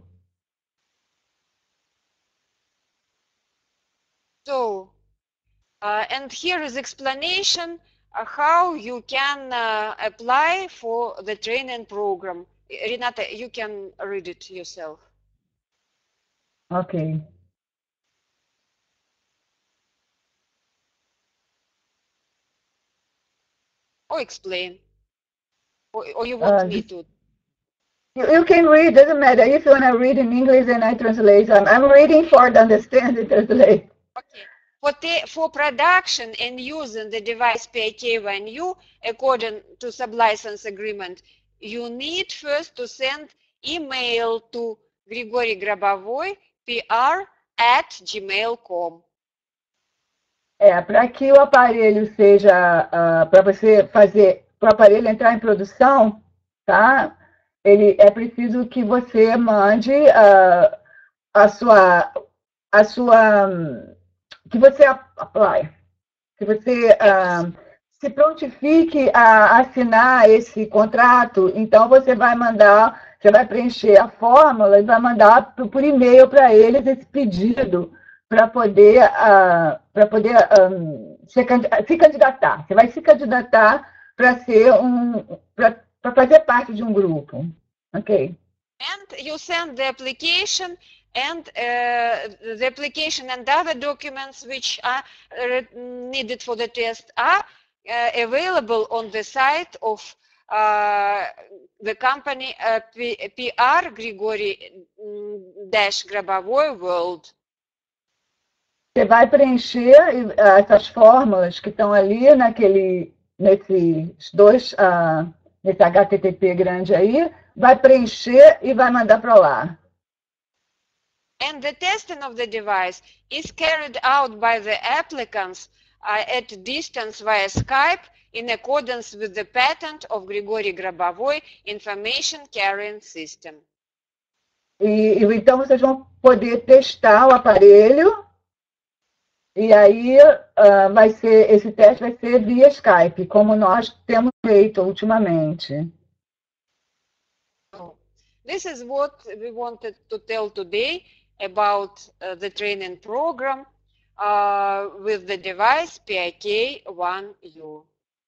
So, uh, and here is explanation uh, how you can uh, apply for the training program. Renata, you can read it yourself. Ok. Or explain. Or, or you want uh, me to? You, you can read, doesn't matter. If you want to read in English and I translate, I'm, I'm reading for to understand and translate. Okay. For, for production and using the device P I K one U according to sublicense agreement, you need first to send email to Grigory Grabovoy, P R at gmail ponto com. É, para que o aparelho seja, uh, para você fazer, para o aparelho entrar em produção, tá? Ele é preciso que você mande uh, a sua, a sua, que você apply, que você uh, se prontifique a assinar esse contrato. Então você vai mandar, você vai preencher a fórmula e vai mandar por, por e-mail para eles esse pedido para poder, uh, para poder um, se, se candidatar. Você vai se candidatar para ser um, para fazer parte de um grupo, ok? And you send the application and uh, the application and other documents which are needed for the test are uh, available on the site of uh, the company uh, P R Grigory Grabovoy World. Você vai preencher essas fórmulas que estão ali naquele, nesses dois, uh, nesse H T T P grande aí, vai preencher e vai mandar para lá. And the testing of the device is carried out by the applicants uh, at distance via Skype in accordance with the patent of Grigory Grabovoy Information Carrying System. E, então vocês vão poder testar o aparelho. E aí, uh, vai ser, esse teste vai ser via Skype, como nós temos feito ultimamente. This is what we wanted to tell today about uh, the training program uh, with the device P I K one U.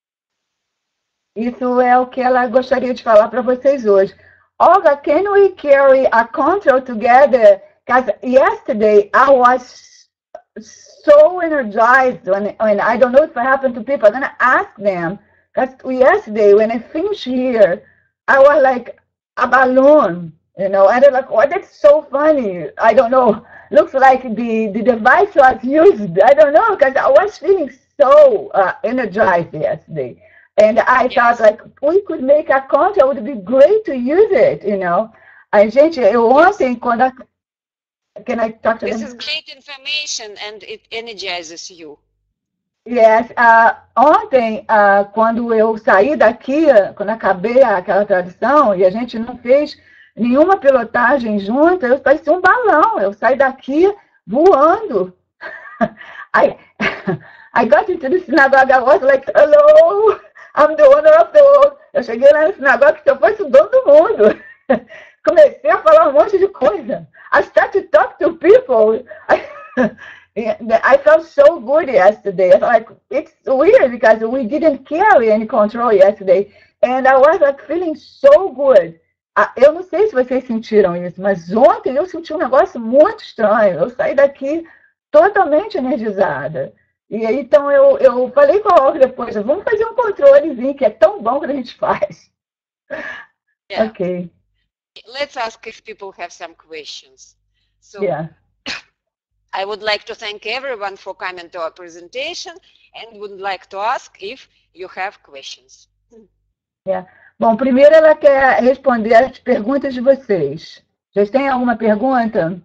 Isso é o que ela gostaria de falar para vocês hoje. Olga, can we carry a control together? Because yesterday I was so energized when, when I don't know if it happened to people. I'm gonna ask them, because yesterday when I finished here, I was like a balloon, you know, and they're like, oh, that's so funny. I don't know. Looks like the, the device was used. I don't know, because I was feeling so uh, energized yesterday. And I yes. thought, like, we could make a content. It would be great to use it, you know. A gente, eu ontem, yes. quando a, Can I talk to This them? is great information and it energizes you. Yes. Uh, ontem, uh, quando eu saí daqui, quando acabei aquela tradução e a gente não fez nenhuma pilotagem junto, eu parecia um balão. Eu saí daqui voando. I, I got into the synagogue, I was like, hello, I'm the owner of the world. Eu cheguei lá na sinagoga que eu fosse o dono do mundo. Comecei a falar um monte de coisa. I started to talk to people. I, I felt so good yesterday. I felt like, it's weird because we didn't carry any control yesterday. And I was like feeling so good. Eu não sei se vocês sentiram isso, mas ontem eu senti um negócio muito estranho. Eu saí daqui totalmente energizada. E aí, então, eu, eu falei com a Olga depois, vamos fazer um controlezinho, que é tão bom que a gente faz. Yeah. Ok. Let's ask if people have some questions. So, yeah. I would like to thank everyone for coming to our presentation and would like to ask if you have questions. Yeah. Bom, primeiro ela quer responder as perguntas de vocês. Vocês têm alguma pergunta?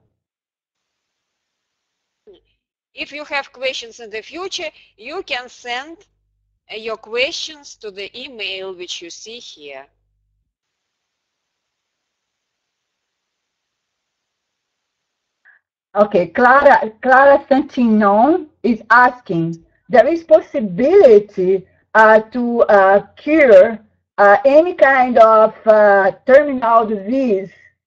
If you have questions in the future, you can send your questions to the email which you see here. Okay, Clara, Clara Santignon is asking, there is possibility uh, to uh, cure uh, any kind of uh, terminal disease?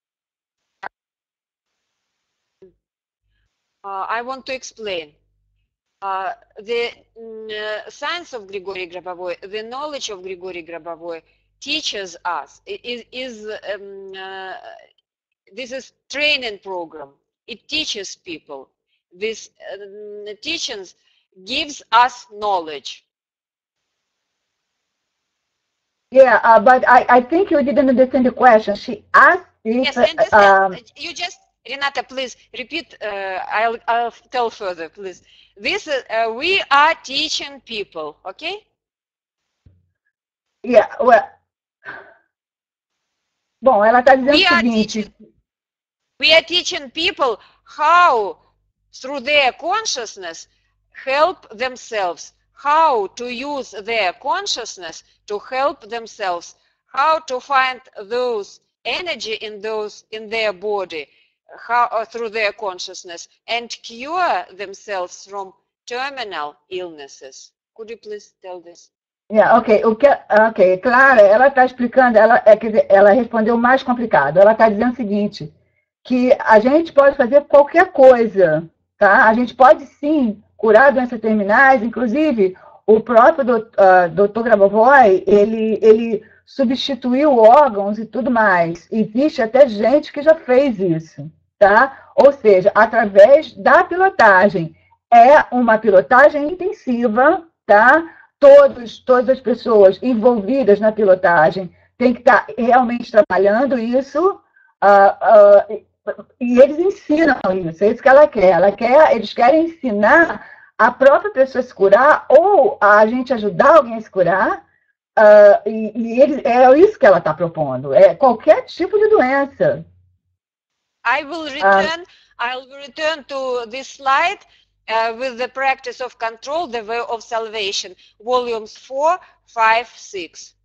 Uh, I want to explain. Uh, the uh, science of Grigory Grabovoy, the knowledge of Grigory Grabovoy teaches us, is, is um, uh, this is training program. It teaches people. This uh, teachings gives us knowledge. Yeah, uh, but I, I think you didn't understand the question. She asked if... Yes, I understand. Um, you just Renata, please repeat. Uh, I'll, I'll tell further, please. This uh, we are teaching people, okay? Yeah, well, bom, ela está dizendo we o seguinte. Teaching, we are teaching people how, through their consciousness, help themselves. How to use their consciousness to help themselves. How to find those energy in those in their body, how uh, through their consciousness, and cure themselves from terminal illnesses. Could you please tell this? Yeah, ok, o que, ok, Clara, ela está explicando, ela, é, quer dizer, ela respondeu mais complicado. Ela está dizendo o seguinte, que a gente pode fazer qualquer coisa, tá? A gente pode sim curar doenças terminais, inclusive o próprio uh, doutor Grabovoi, ele, ele substituiu órgãos e tudo mais. Existe até gente que já fez isso, tá? Ou seja, através da pilotagem. É uma pilotagem intensiva, tá? Todos, todas as pessoas envolvidas na pilotagem têm que estar realmente trabalhando isso, uh, uh, e eles ensinam isso, é isso que ela quer. Ela quer, eles querem ensinar a própria pessoa a se curar, ou a gente ajudar alguém a se curar, uh, e, e ele, é isso que ela está propondo, é qualquer tipo de doença. I will return, uh, I will return to this slide uh, with the practice of control, the way of salvation, volumes four, five, six.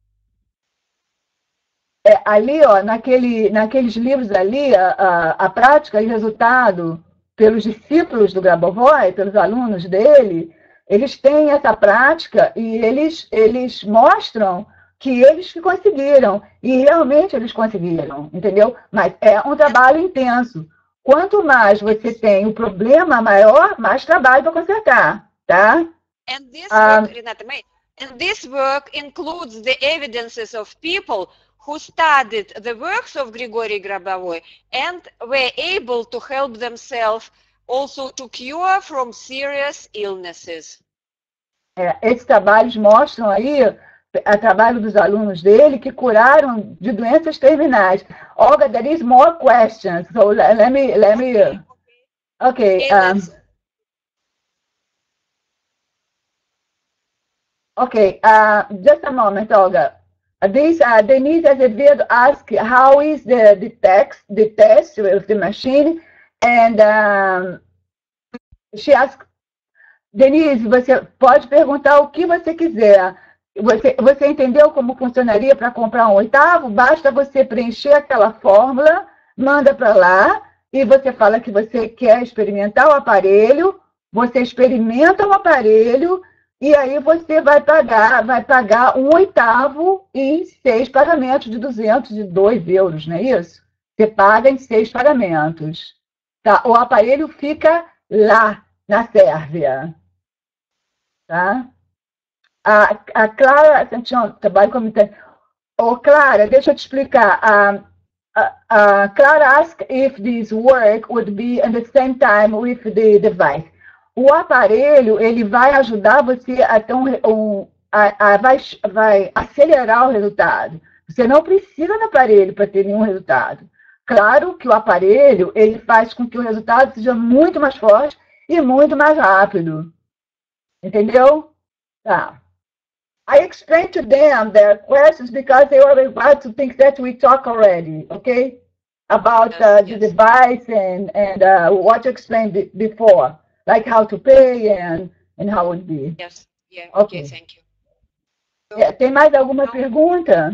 É, ali, ó, naquele, naqueles livros ali, a, a, a prática e resultado pelos discípulos do Grabovoi, pelos alunos dele, eles têm essa prática e eles, eles mostram que eles conseguiram, e realmente eles conseguiram, entendeu? Mas é um trabalho intenso. Quanto mais você tem o problema maior, mais trabalho para consertar, tá? And this um, work, Renata, and this work includes the evidences of people who studied the works of Grigory Grabovoi and were able to help themselves also to cure from serious illnesses. É, esses trabalhos mostram aí o trabalho dos alunos dele que curaram de doenças terminais. Olga, there is more questions, so let me, let me, okay. okay um, okay, uh, just a moment, Olga. This uh, Denise Azevedo asked how is the the text the test with the machine, and um, she asked, Denise, você pode perguntar o que você quiser. Você, você entendeu como funcionaria para comprar um oitavo? Basta você preencher aquela fórmula, manda para lá e você fala que você quer experimentar o aparelho, você experimenta o aparelho e aí você vai pagar, vai pagar um oitavo em seis pagamentos de duzentos e dois euros, não é isso? Você paga em seis pagamentos. Tá? O aparelho fica lá, na Sérvia. Tá? A, a Clara Santiago trabalha como... Oh, Clara, deixa eu te explicar. A, a, a Clara asked if this work would be at the same time with the device. O aparelho, ele vai ajudar você a ter um, um a, a, vai, vai acelerar o resultado. Você não precisa do aparelho para ter nenhum resultado. Claro que o aparelho, ele faz com que o resultado seja muito mais forte e muito mais rápido. Entendeu? Tá. I explained to them their questions because they were about to think that we talk already, okay? About uh, the yes. device and, and uh, what you explained before, like how to pay and, and how it would be. Yes, yeah, okay, okay thank you. So, yeah, tem mais alguma no. pergunta?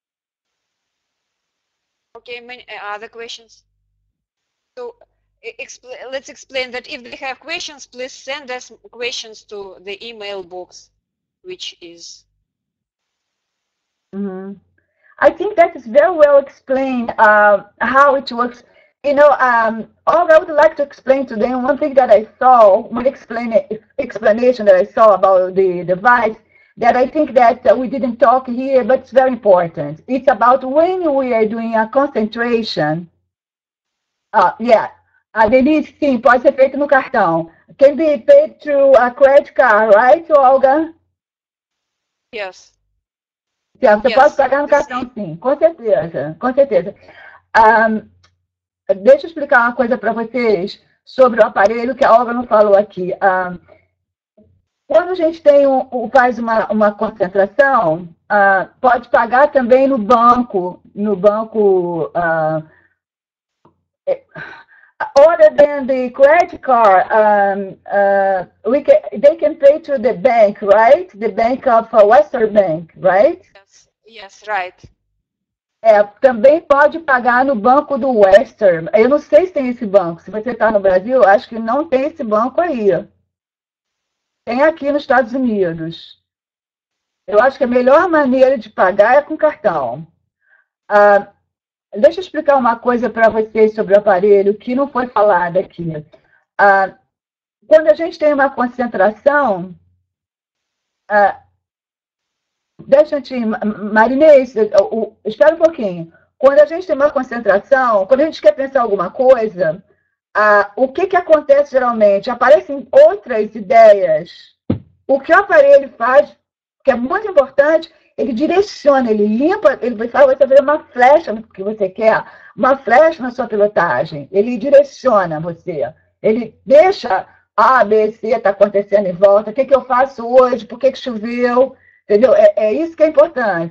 Okay, many other questions? So, expl let's explain that if they have questions, please send us questions to the email box, which is... Mm-hmm. I think that is very well explained, uh, how it works. You know, um, all I would like to explain to them, one thing that I saw, one explain explanation that I saw about the device, that I think that uh, we didn't talk here, but it's very important. It's about when we are doing a concentration. Uh, yeah, a Denise, sim, pode ser feito no cartão. Can be paid through a credit card, right, Olga? Yes. Sim, você yes, pode pagar no cartão, sim, com certeza, com certeza. Um, deixa eu explicar uma coisa para vocês sobre o aparelho que a Olga não falou aqui. Ah, quando a gente tem um, um- faz uma, uma concentração, ah, pode pagar também no banco, no banco, ah, other than the credit card, um, uh, we can, they can pay to the bank, right? The bank of uh, Western Bank, right? Yes, yes, right. É, também pode pagar no banco do Western. Eu não sei se tem esse banco. Se você está no Brasil, acho que não tem esse banco aí. Tem aqui nos Estados Unidos. Eu acho que a melhor maneira de pagar é com cartão. Ah, deixa eu explicar uma coisa para vocês sobre o aparelho que não foi falado aqui. Ah, quando a gente tem uma concentração, ah, deixa eu te. Marinês, espera um pouquinho. Quando a gente tem uma concentração, quando a gente quer pensar alguma coisa, ah, o que, que acontece geralmente? Aparecem outras ideias. O que o aparelho faz, que é muito importante, ele direciona, ele limpa, ele faz você ver uma flecha no que você quer, uma flecha na sua pilotagem. Ele direciona você. Ele deixa A, B, C está acontecendo em volta. O que, que eu faço hoje? Por que, que choveu? Entendeu? É, é isso que é importante.